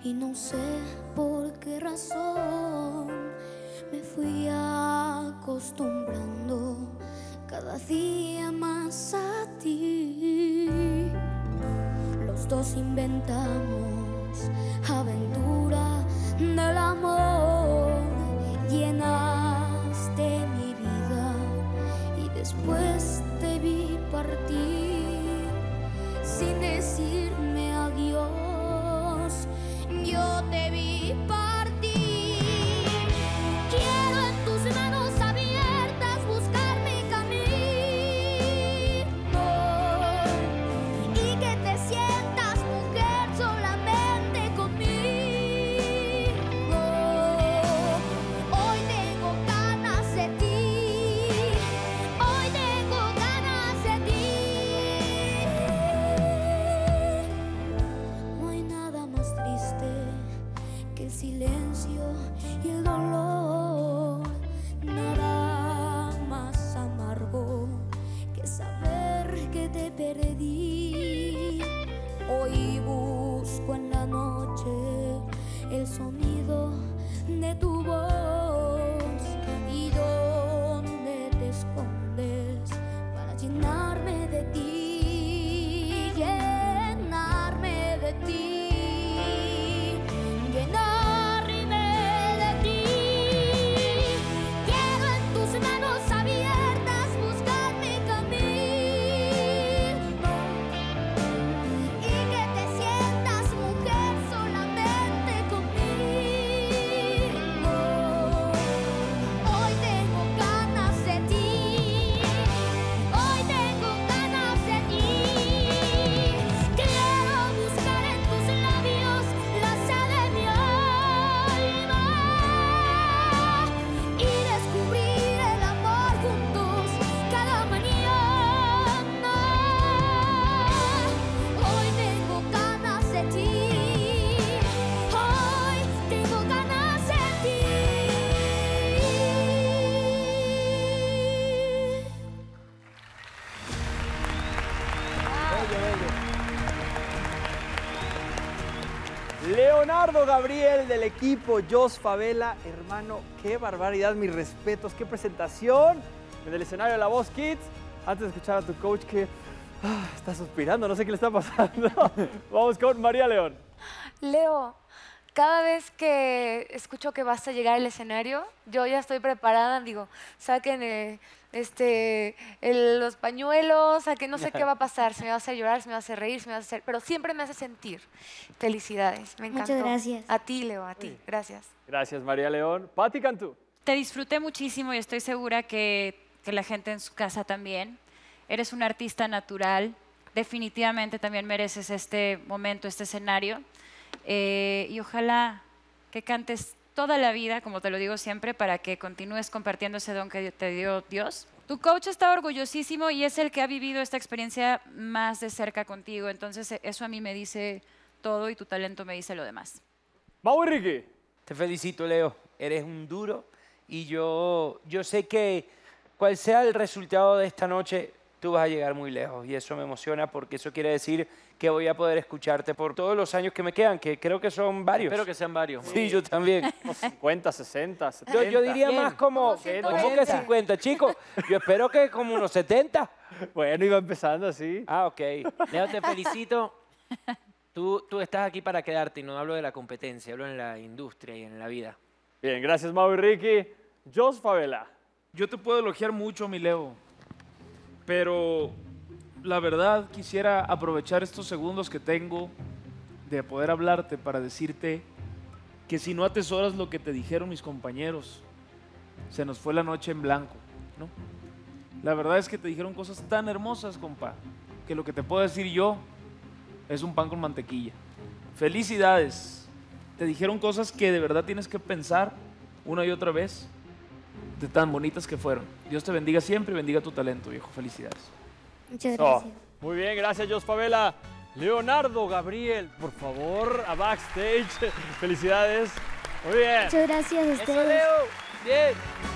y no sé por qué razón me fui acostumbrando cada día más a ti. Los dos inventamos aventura del amor, llenaste mi vida y después te vi partir sin decirme adiós. Yo te vi partir. Quiero en tus manos abiertas buscar mi camino y que te sientas mujer solamente conmigo. Hoy tengo ganas de ti. Hoy tengo ganas de ti. No hay nada más triste que el silencio y el dolor, nada más amargo que saber que te perdí. Hoy busco en la noche el sonido de tu voz y dónde te escondes para llenarme de ti, llenarme de ti. Llenarme de ti. Quiero en tus manos abiertas buscar mi camino y que te sientas mujer solamente conmigo. Hoy tengo ganas de ti. Hoy tengo ganas de ti. Quiero buscar en tus labios la sed de mi alma y descubrir el amor juntos cada mañana. Hoy tengo ganas de ti. Hoy tengo ganas de ti. Leonardo Gabriel del equipo Jos Favela. Hermano, qué barbaridad, mis respetos, qué presentación en el escenario de La Voz Kids. Antes de escuchar a tu coach que está suspirando, no sé qué le está pasando. Vamos con María León. Leo, cada vez que escucho que vas a llegar al escenario, yo ya estoy preparada, digo, saquen los pañuelos, que no sé qué va a pasar, si me va a hacer llorar, si me va a hacer reír, si me va a hacer... Pero siempre me hace sentir. Felicidades, me encantó. Muchas gracias. A ti, Leo, a ti, gracias. Gracias, María León. Pati Cantú. Te disfruté muchísimo y estoy segura que la gente en su casa también. Eres un artista natural. Definitivamente también mereces este momento, este escenario. Y ojalá que cantes toda la vida, como te lo digo siempre, para que continúes compartiendo ese don que te dio Dios. Tu coach está orgullosísimo y es el que ha vivido esta experiencia más de cerca contigo. Entonces eso a mí me dice todo y tu talento me dice lo demás. Mau y Ricky. Te felicito, Leo. Eres un duro y yo sé que cual sea el resultado de esta noche, tú vas a llegar muy lejos y eso me emociona porque eso quiere decir que voy a poder escucharte por todos los años que me quedan, que creo que son varios. Espero que sean varios. Sí, yo también. 50, 60, 70. Yo diría más como que 50, chicos. Yo espero que como unos 70. Bueno, iba empezando así. Ah, ok. Leo, te felicito. Tú estás aquí para quedarte y no hablo de la competencia, hablo en la industria y en la vida. Bien, gracias Mau y Ricky. Jos Favela. Yo te puedo elogiar mucho, mi Leo, pero la verdad quisiera aprovechar estos segundos que tengo de poder hablarte para decirte que si no atesoras lo que te dijeron mis compañeros, se nos fue la noche en blanco, ¿no? La verdad es que te dijeron cosas tan hermosas, compa, que lo que te puedo decir yo es un pan con mantequilla. Felicidades. Te dijeron cosas que de verdad tienes que pensar una y otra vez de tan bonitas que fueron. Dios te bendiga siempre y bendiga tu talento, viejo. Felicidades. Muchas gracias. Muy bien, gracias Jos Favela. Leonardo Gabriel, por favor, a backstage. Felicidades. Muy bien. Muchas gracias a Eso, ustedes. Leo. Bien.